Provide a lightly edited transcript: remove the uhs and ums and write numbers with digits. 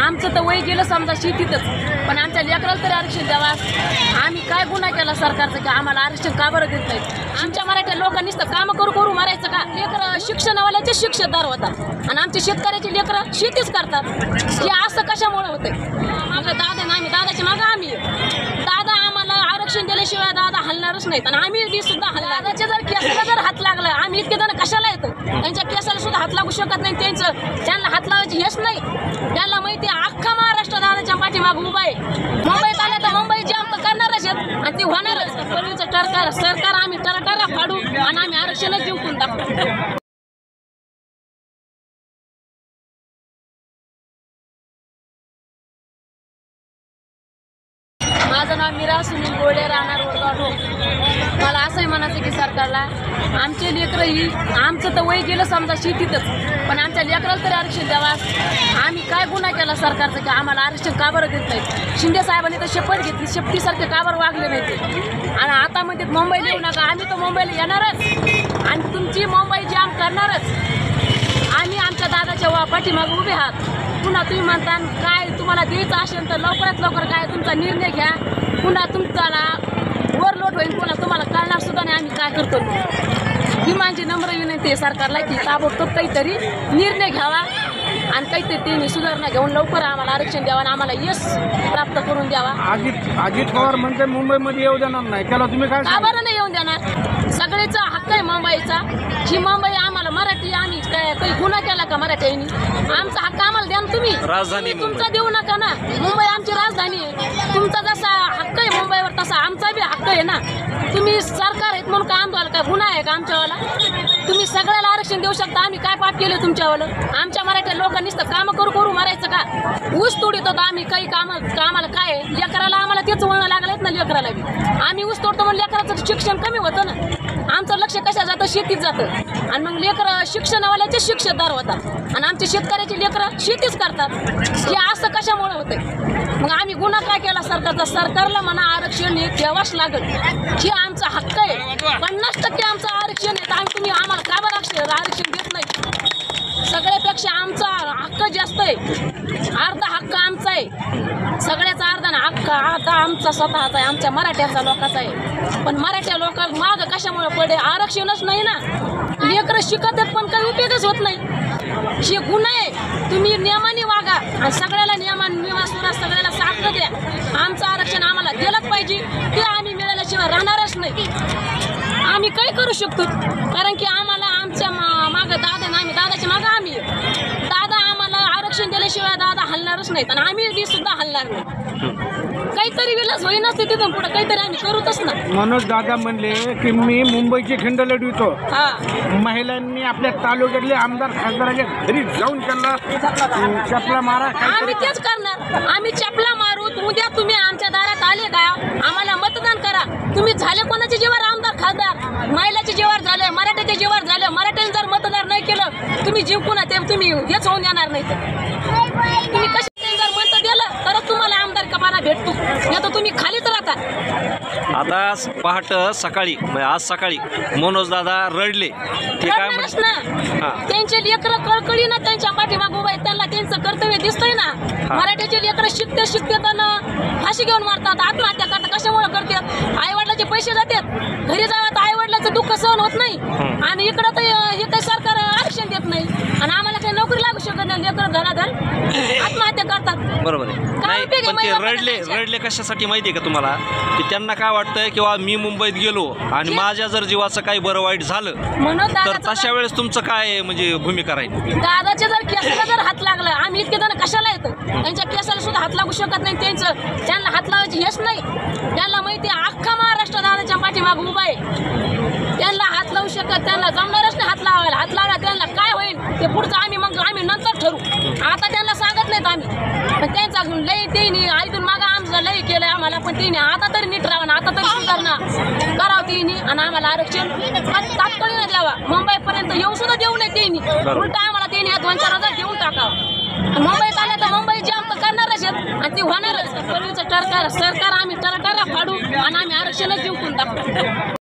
आमचं तर वय गेलं समजा शेतीतच, पण आमच्या लेकराला तरी आरक्षण द्यावा। आम्ही काय गुन्हा केला सरकारचा की आम्हाला आरक्षण का बरं देत नाही? आमच्या मराठ्या लोकांनीच तर कामं करू करू मारायचं का? लेकरं शिक्षणवाल्याचे शिक्षकदार होतात आणि आमचे शेतकऱ्याचे लेकरं शेतीच करतात। हे असं कशामुळे होतंय? माझं दादा ना, आम्ही दादाची मागं आम्ही दादा आम्हाला आरक्षण दिल्याशिवाय दादा हलणारच नाहीत आणि आम्ही बी सुद्धा हलणार। दादाच्या जर केसाला जर हात लागला, आम्ही इतके जण कशाला येतो? त्यांच्या केसाला सुद्धा हात लागू शकत नाही, त्यांना हात लावायची हेच नाही। त्यांना माहिती आहे अख्खा महाराष्ट्र दादाच्या पाठीमागं उभा आहे। मुंबईत आल्या तर मुंबई जाम तर करणारच आहेत आणि ती होणारच। पूर्वीचं सरकार आम्ही टरटारा फाडू आणि आम्ही आरक्षणच जिंकून दाखवू। माझं नाव मीरा सुनील गोडे, राहणार वडगाव ढोक। मला असंही म्हणायचं की सरकारला आमचे लेकरं ही आमचं तर वय गेलं समजा शेतीतच, पण आमच्या लेकराला तरी आरक्षण द्यावा। आम्ही काय गुन्हा केला सरकारचा की आम्हाला आरक्षण का बरं देत नाही? शिंदे साहेबांनी तर शपथ घेतली, शपथीसारखे का बरं वागले नाही ते? आणि आता म्हणते मुंबईला येऊ नका, आम्ही तर मुंबईला येणारच आणि तुमची मुंबई जाम करणारच। आम्ही आमच्या दादाच्या पाठीमागे उभे आहात। पुन्हा तुम्ही म्हणता काय तुम्हाला द्यायचं असेल तर लवकरात लवकर काय तुमचा निर्णय घ्या, पुन्हा तुमचा ओव्हरलोड होईल, पुन्हा तुम्हाला कळणार सुद्धा नाही आम्ही काय करतो। ही माझी नम्र विनंती आहे सरकारला की ताबडतोब काहीतरी निर्णय घ्यावा आणि काहीतरी त्यांनी सुधारणा घेऊन लवकर आम्हाला आरक्षण द्यावं आणि आम्हाला यश प्राप्त करून द्यावा। अजित पवार म्हणते मुंबईमध्ये येऊ देणार नाही, त्याला तुम्ही काय का बरं नाही येऊन देणार? सगळेचा हक्क आहे मुंबईचा। ही मुंबई आम्हाला मराठी, आम्ही काय काही गुन्हा केला का मराठ्यांनी? आमचा हक्क आम्हाला द्या ना तुम्ही, राजधानी तुमचा देऊ नका ना। मुंबई आमची राजधानी आहे, तुमचा जसा हक्क आहे मुंबईवर तसा आमचा बी हक्क आहे ना। तुम्ही सरकार आहेत म्हणून काय आमच्यावाला काय गुन्हा आहे का आमच्यावाला? तुम्ही सगळ्याला आरक्षण देऊ शकता, आम्ही काय पाप केलं तुमच्यावाला? आमच्या मराठ्या लोकांनीच तर कामं करू करू मारायचं का? ऊस तोडीत होतो आम्ही, काही कामाला काय आहे? लेकराला आम्हाला तेच वळण लागलेत ना, लेकराला बी आम्ही ऊस तोडतो म्हणून लेकराचं शिक्षण कमी होतं ना। आमचं लक्ष कशा जातं? शेतीत जातं आणि मग लेकरं शिक्षणवाल्याचे शिक्षकदार होतात आणि आमचे शेतकऱ्याचे लेकरं शेतीच करतात। हे असं कशामुळे होतंय? मग आम्ही गुन्हा काय केला सरकारचा? सरकारला म्हणा आरक्षण हे द्यावाच लागेल, हे आमचा हक्क आहे। 50% आमचं आरक्षण आहे, तुम्ही आम्हाला का बरं आरक्षण देत नाही? सगळ्यापेक्षा आमचा हक्क जास्त आहे, अर्धा हक्क आमचा आहे, सगळ्याचा अर्धा ना हक्क आता आमचा स्वतःचा आहे, आमच्या मराठ्याचा लोकांचा आहे। पण मराठ्या लोक माग कशामुळे पडे? आरक्षणच नाही ना। लेकरं शिकत आहेत पण काही उपयोगच होत नाही। हे गुन्हा आहे, तुम्ही नियमाने वागा आणि सगळ्याला नियमानुसार सगळ्याला साथ द्या। आमचं आरक्षण आम्हाला दिलंच पाहिजे, ते आम्ही मिळाल्याशिवाय राहणारच नाही। आम्ही काय करू शकतो? कारण की आम्हाला आमच्या मागं दादा ना, आम्ही दादाच्या मागं आम्ही दादा आम्हाला आरक्षण दिल्याशिवाय दादा हलणारच नाहीत आणि आम्ही बी सुद्धा हलणार नाही। काहीतरी विलास होईनच ते तिथून पुढे काहीतरी आम्ही करूतच ना। मनोज दादा म्हणले की मी मुंबईची खिंड लढवितो, महिलांनी आपल्या तालुक्यातले आमदार खासदाराच्या घरी जाऊन त्यांना चपला मारा। आम्ही तेच करणार, आम्ही चपला मारू। उद्या तुम्ही आमच्या दारात आले का आम्हाला मतदान करा। तुम्ही झाले कोणाचे जेव्हा आमदार खासदार? महिलाचे जेव्हा झाले, मराठ्याचे जेव्हा झाले, मराठ्यांनी जर मतदान नाही केलं तुम्ही जिंकू ना, ते तुम्ही हेच होऊन येणार नाही। तुम्ही कशाने जर मत दिलं तर तुम्हाला आमदार कमाना भेटतो, नाही तर तुम्ही खालीच राहता। आता पहाट सकाळी आज सकाळी मनोज दादा रडले, ते काय ना त्यांचे लेकरं कळकळी ना त्यांच्या पाठीमागे उभा आहेत, त्यांना त्यांचं कर्तव्य दिसतंय ना। मराठ्याचे लेकरं शिकते फाशी घेऊन मारतात, आत्महत्या करतात। कशामुळे करतात? आई वडिलांचे पैसे जातात, घरी जावं तर आई वडिलांचं दुःख सहन होत नाही आणि इकडं तर हे काही सरकार आरक्षण देत नाही आणि आम्हाला काही नोकरी लागू शकत नाही। लेकरं धनाधन आत्महत्या करतात। बरोबर आहे, नाही पण ते रडले कशासाठी माहिती आहे का तुम्हाला? की त्यांना काय वाटतंय किंवा मी मुंबईत गेलो आणि माझ्या जर जीवाचं काही बरं वाईट झालं तर तशा वेळेस तुमचं काय म्हणजे भूमिका राहील? दादाच्या जर केसाला जर हात लागला, आम्ही इतके जण कशाला येतो? त्यांच्या केसाला सुद्धा हात लागू शकत नाही, त्यांना हात लावायची हेच नाही। त्यांना माहिती आहे अख्खा महाराष्ट्र दादाच्या पाठीमागे उभा आहे, त्यांना हात लावू शकत, त्यांना जमणारच नाही हात लावायला। हात लावला त्यांना काय होईल ते पुढचं आम्ही नंतर ठरू, आता त्यांना सांगत नाहीत आम्ही। पण त्यांचा लई त्यांनी ऐकून मागं आमचं लई केलं आम्हाला, पण त्यांनी आता तरी नीट राहावं ना, आता तरी सुधारणा करावं त्यांनी आणि आम्हाला आरक्षण तात्काळ द्यावा। मुंबईपर्यंत येऊ सुद्धा देऊ नये त्यांनी, उलट आम्हाला त्यांनी 2-4 हजार देऊन टाकावं। मुंबईत आल्या तर मुंबई जाम तर करणारच आहेत आणि ती होणारच। पूर्वीचं सरकार आम्ही टरटारा फाडू आणि आम्ही आरक्षणच जिंकून टाकू।